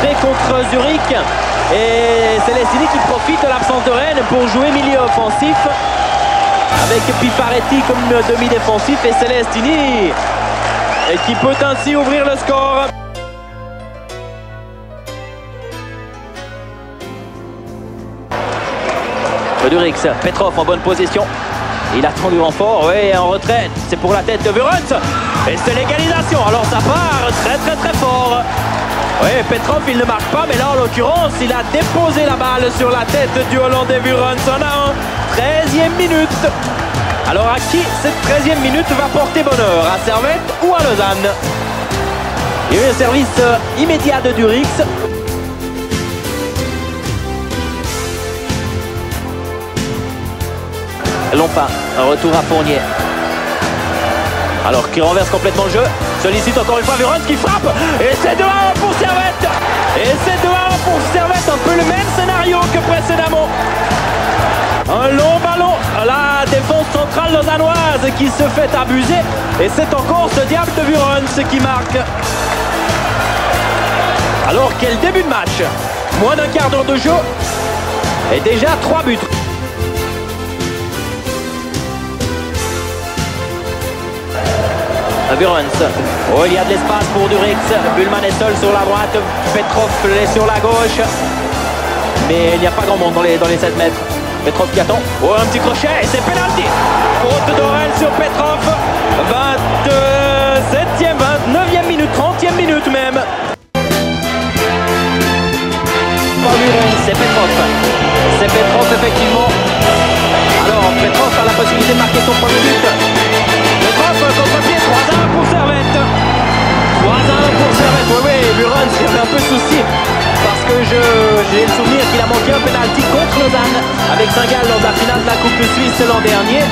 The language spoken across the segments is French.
rentrée contre Zurich. Et Celestini qui profite de l'absence de Rennes pour jouer milieu offensif. Avec Piparetti comme demi-défensif et Celestini et qui peut ainsi ouvrir le score. Durix, Petrov en bonne position. Il attend du renfort, oui, en retrait. C'est pour la tête de Vuruns. Et c'est l'égalisation. Alors ça part très fort. Oui, Petrov, il ne marque pas, mais là, en l'occurrence, il a déposé la balle sur la tête du Hollandais Vuruns. On a un 13e minute. Alors à qui cette 13e minute va porter bonheur? À Servette ou à Lausanne? Il y a eu un service immédiat de Durix. Lompa, un retour à Fournier. Alors qui renverse complètement le jeu. Sollicite encore une fois Vuruns qui frappe. Et c'est 2-1 pour Servette. Et c'est 2-1 pour Servette. Un peu le même scénario que précédemment. Un long ballon. La défense centrale lausannoise qui se fait abuser. Et c'est encore ce diable de Vuruns qui marque. Alors quel début de match. Moins d'un quart d'heure de jeu. Et déjà 3 buts. Vuruns. Oh, il y a de l'espace pour Durix. Bullman est seul sur la droite. Petrov est sur la gauche. Mais il n'y a pas grand monde dans les 7 mètres. Petrov qui attend. Oh, un petit crochet et c'est penalty. Faute d'Orel sur Petrov. 27e, 29e minute, 30e minute même. C'est Petrov. C'est Petrov effectivement. Alors Petrov a la possibilité de marquer son premier but. Petrov contre-pied, 3-1 pour Servette. 3-1 pour Servette. Oui, Vuruns qui avait un peu de souci. Parce que j'ai le souvenir qu'il a manqué un penalty contre Lausanne avec Saint-Gall lors de la finale de la Coupe de Suisse l'an dernier.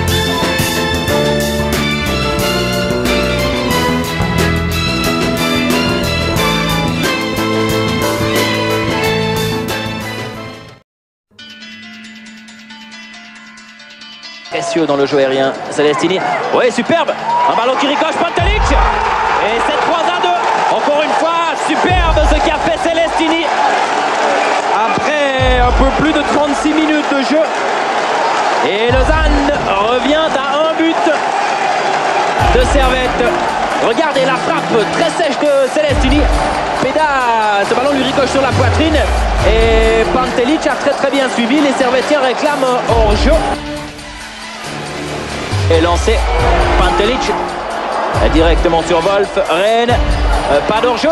Précieux dans le jeu aérien, Celestini. Oui, superbe. Un ballon qui ricoche, Pantelic. Et c'est 3-2. Encore une fois, superbe ce qu'a fait Celestini. Après un peu plus de 36 minutes de jeu. Et Lausanne revient à un but de Servette. Regardez la frappe très sèche de Celestini. Peda, ce ballon lui ricoche sur la poitrine. Et Pantelic a très bien suivi. Les Servettiens réclament hors-jeu. Et lancé, Pantelic directement sur Wolf, Rennes, pas d'hors-jeu.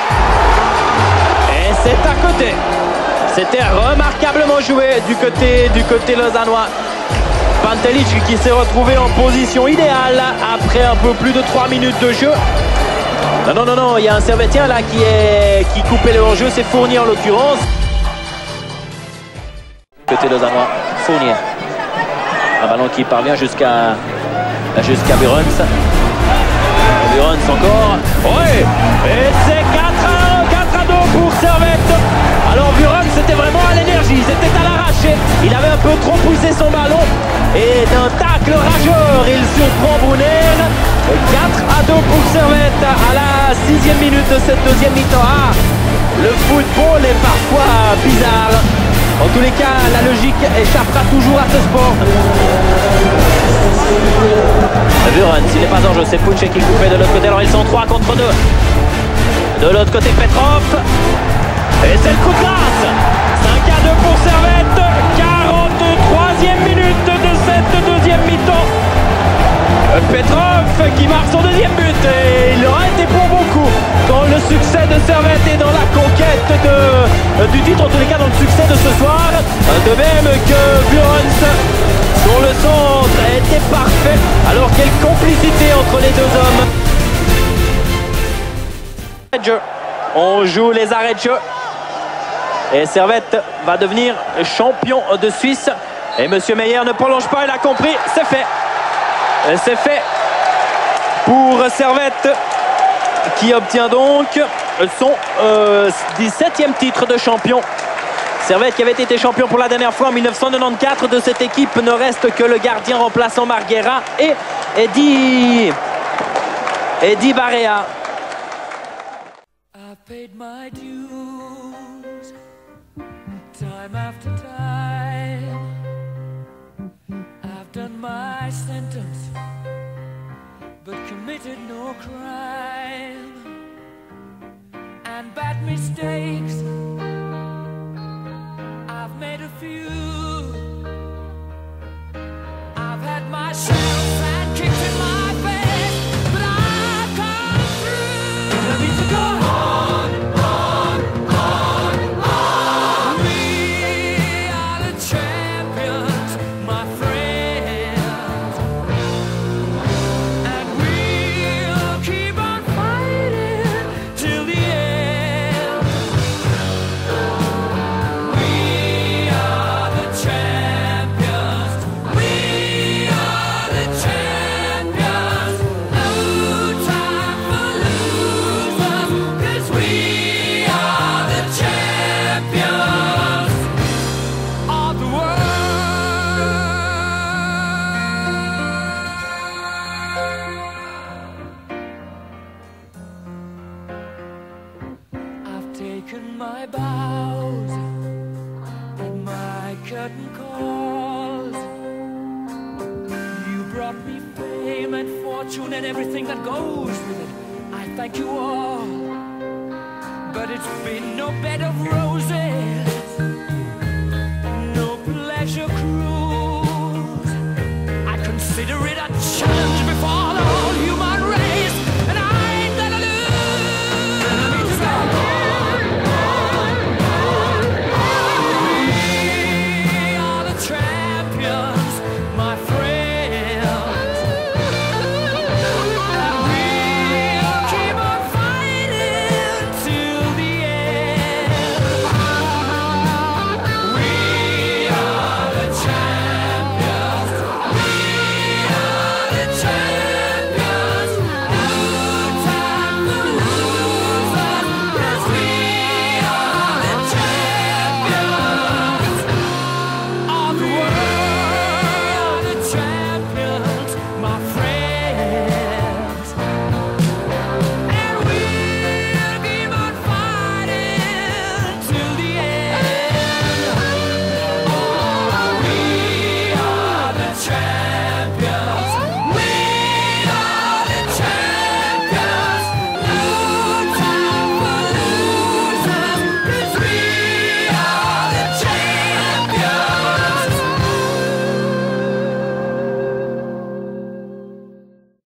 Et c'est à côté. C'était remarquablement joué du côté lausannois. Pantelic qui s'est retrouvé en position idéale après un peu plus de 3 minutes de jeu. Non, il y a un Servettien là qui coupait le hors-jeu, c'est Fournier en l'occurrence. Côté lausannois, Fournier. Un ballon qui parvient jusqu'à Vuruns. Vuruns encore. Oui. Et c'est 4-2 pour Servette. Alors Vuruns c'était vraiment à l'énergie, c'était à l'arraché. Il avait un peu trop poussé son ballon. Et d'un tacle rageur, il surprend Brunner. 4-2 pour Servette à la 6e minute de cette deuxième mi-temps. Ah, le football est parfois bizarre. En tous les cas, la logique échappera toujours à ce sport. Vuruns, il n'est pas en jeu, c'est Pucci qui coupait de l'autre côté. Alors ils sont 3 contre 2. De l'autre côté, Petrov. Et c'est le coup de grâce. 5-2 pour Servette. 43e minute de cette deuxième mi-temps. Petrov qui marque son deuxième but. Et il aura été pour beaucoup dans le succès de Servette et dans la conquête du titre, en tous les cas dans le succès de ce soir. De même que Vuruns, dont le centre était parfait. Alors quelle complicité entre les deux hommes. On joue les arrêts de jeu. Et Servette va devenir champion de Suisse. Et Monsieur Meyer ne prolonge pas, il a compris, c'est fait. C'est fait pour Servette qui obtient donc son 17e titre de champion. Servette qui avait été champion pour la dernière fois en 1994. De cette équipe ne reste que le gardien remplaçant Marguera et Eddie Barea. I paid my dues. my sentence, but committed no crime. And bad mistakes, I've made a few. I've had my shells and kicks in my face, but I've come through. And I need to go on, on, on, on. We are the champions, my friends, and we'll keep on fighting till the end. We are the champions. We are the champions. No time for losers, 'cause we are the champions of the world. I've taken my bows and my curtain calls. You brought me fame and fortune and everything that goes with it. I thank you all, but it's been no bed of roses, no pleasure cruise. I consider it a challenge.